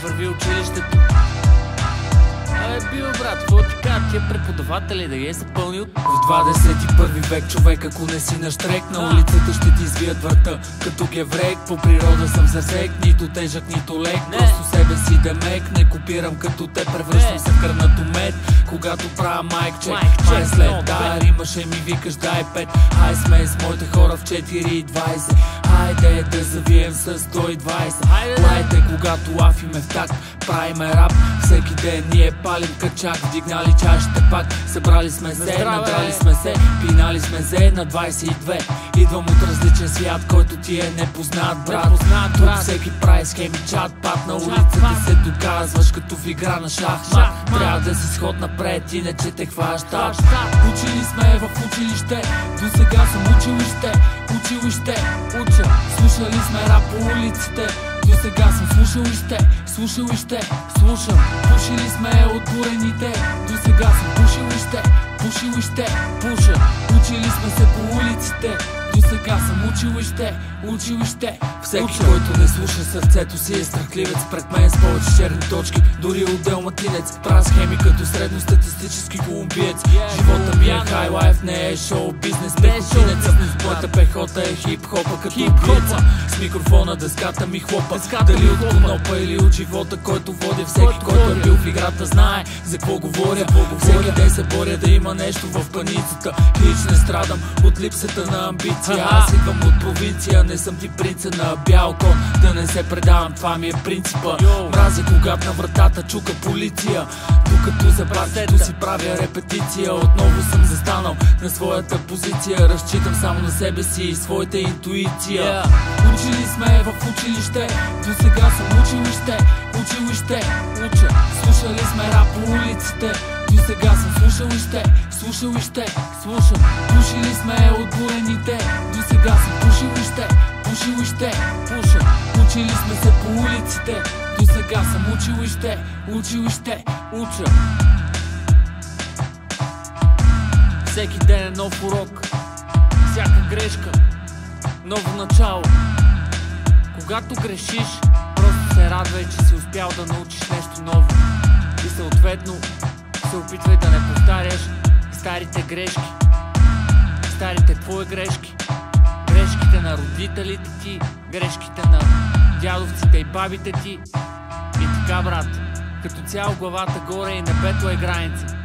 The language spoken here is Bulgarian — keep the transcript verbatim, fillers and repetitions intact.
върви училището. Абе, бил брат, какво ти кажа, тия преподаватели да ги е запълнил? В двадесет и първи век човек, ако не си на штрек, на улицата ще ти извият врата като геврек. По природа съм засек, нито тежък, нито лек. Не. Просто себе си демек, не копирам като те, превръщам се в кърнато мед. Когато правя майк чек, май след да римаше ми викаш дай пет. Хай сме с моите хора в четири и двайсет. Хайде да завием с сто и двайсет. Лайте, когато лафиме в такт, правиме рап. Всеки ден ние палим качак, вдигнали чашите пак. Събрали сме се, надрали сме се, пинали сме се на двайсет и две. Идвам от различен свят, който ти е непознат, брат. Тук всеки прави схеми, чат, пат на улицата се доказваш като в игра на шахмат. Трябва да си сход напред, иначе те хващат. Учили сме в училище, до сега съм училище. Училище, уча, слушали сме рап по улиците. До сега съм слушалище, слушалище, слушам. Пушили сме от бурените, до сега съм пушилище, пушилище, пуша. Учили сме се по улиците, до сега съм училище, училище. Всеки, уча, който не слуша сърцето си, е страхливец пред мен с повече черни точки. Дори отдел матинец, правя схеми като средностатистически колумбиец. Живота ми е хайлайф, не е шоу бизнес, пехотинец. Моята пехота е хип-хопа като убиеца. С микрофона дъската ми хлопа. Дали от конопа или от живота, който водя. Всеки, който е бил в играта, знае за какво говоря. Всеки ден се боря да има нещо в паницата. Хич не страдам от липсата на амбиция. Аз идвам от провинция, не съм ти принца на бял кон. Да не се предавам, това ми е принципа. Мразя, когато на вратата чука полиция. Докато за партито си правя репетиция. Отново съм застанал на своята позиция. Разчитам само на себе си и своята интуиция. Учили сме в училище, до сега съм училище. Училище, уча, слушали сме рап по улиците. До сега съм слушалище, слушалище, слушам. Пушили сме от бурените, до сега съм пушилище, пушилище, пушам. Учили сме се по улиците, до сега съм училище, училище, уча. Всеки ден е нов урок, всяка грешка, ново начало. Когато грешиш, просто се радвай, че си успял да научиш нещо ново. И съответно се опитвай да не повтаряш старите грешки. Старите твои грешки, грешките на родителите ти, грешките на дядовците и бабите ти. И така, брат, като цяло главата горе и небето е граница.